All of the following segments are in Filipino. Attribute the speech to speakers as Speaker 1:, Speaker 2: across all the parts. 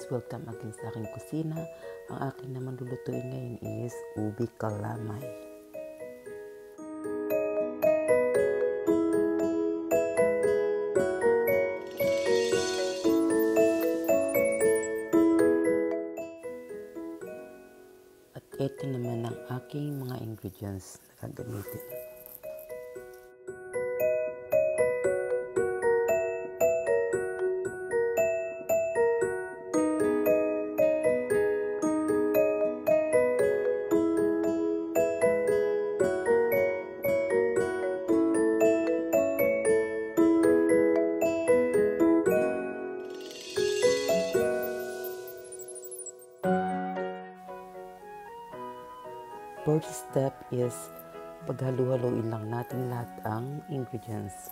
Speaker 1: guys! Welcome again sa aking kusina. Ang aking naman lulutuin ngayon is ubi kalamay. At ito naman ang aking mga ingredients na gagamitin. First step is paghalu-haluin lang natin lahat ang ingredients.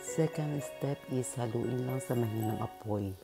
Speaker 1: Second step is haluin lang sa mahinang apoy.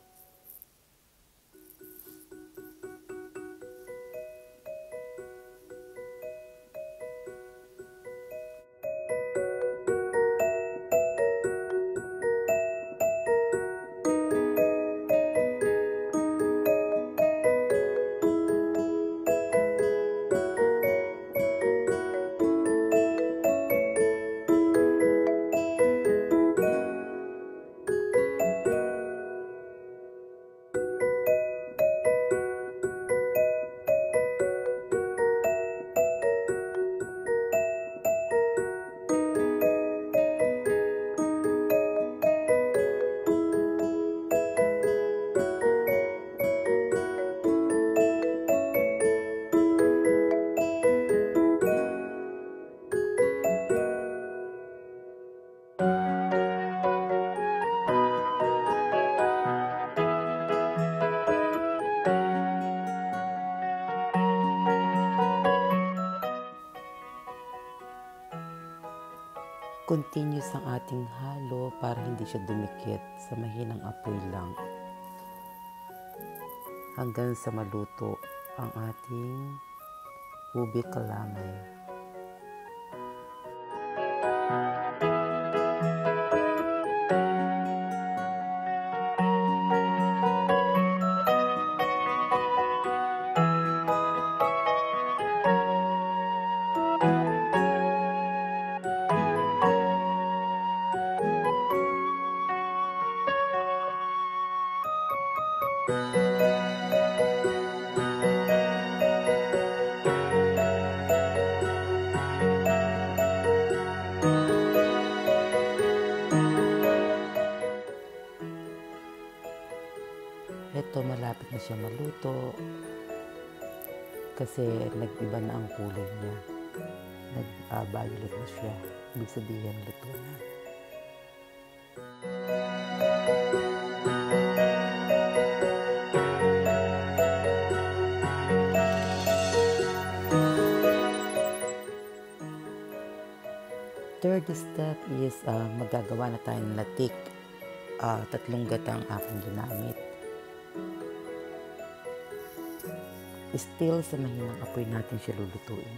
Speaker 1: Continuous ang ating halo para hindi siya dumikit, sa mahinang apoy lang. Hanggang sa maluto ang ating ube kalamay. Ito, malapit na siya maluto kasi nag-iba na ang kulay niya. Nag-violet na siya. Ibig sabihin, luto na. Third step is magagawa na tayo ng latik. 3 gata ang aking ginamit. Still sa mahinang apoy natin siya lulutuin.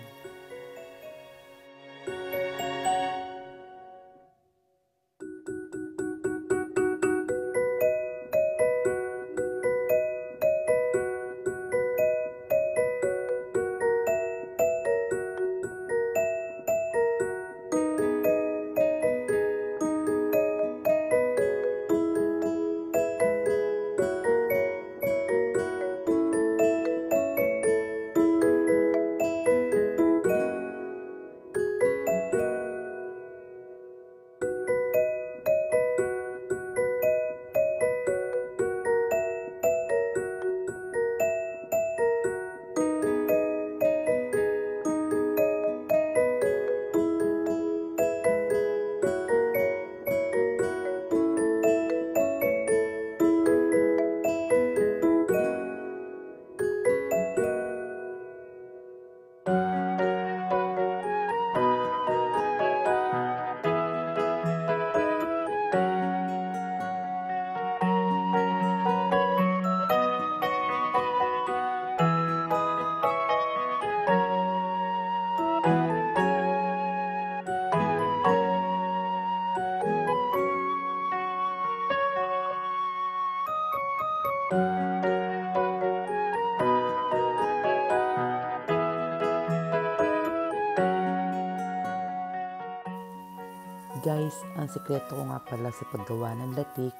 Speaker 1: Guys, ang sikreto ko nga pala sa paggawa ng latik,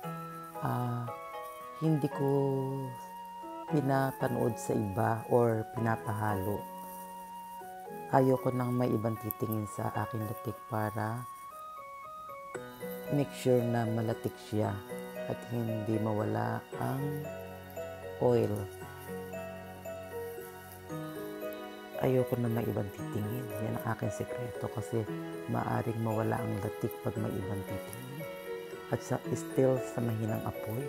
Speaker 1: hindi ko pinapanood sa iba or pinapahalo. Ayoko nang may ibang titingin sa aking latik para make sure na malatik siya at hindi mawala ang oil. Ayoko na may ibang titingin. Yan ang aking sekreto kasi maaring mawala ang latik pag may ibang titingin. At still sa mahinang apoy.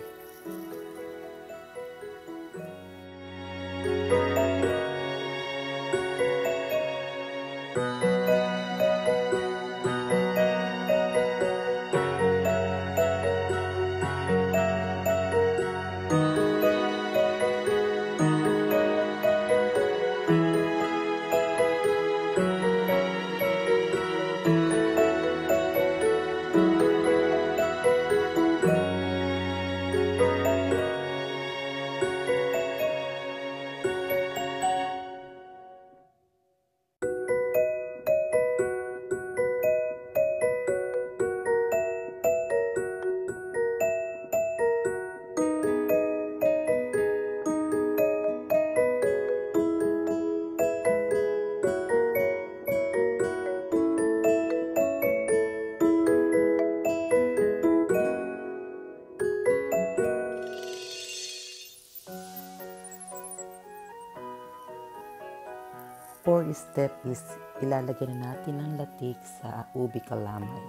Speaker 1: fourth step is ilalagay na natin ang latik sa UBE KALAMAY.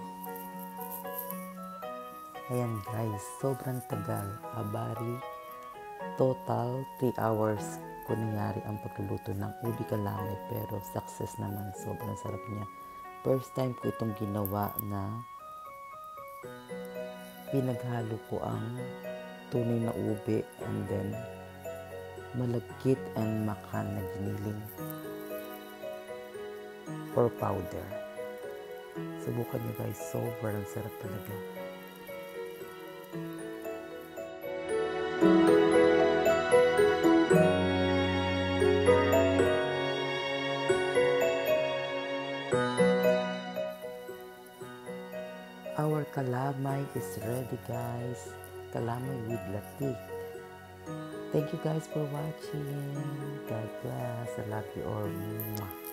Speaker 1: Ayan guys, sobrang tagal. Abari, total 3 hours ko nangyari ang pagluluto ng UBE KALAMAY, pero success naman. Sobrang sarap niya. First time ko itong ginawa na pinaghalo ko ang tunay na ube and then malagkit and makan na giniling or powder. Subukan nyo guys, sobrang sarap talaga. Our kalamay is ready guys. Kalamay with latik. Thank you guys for watching. God bless. I love you all.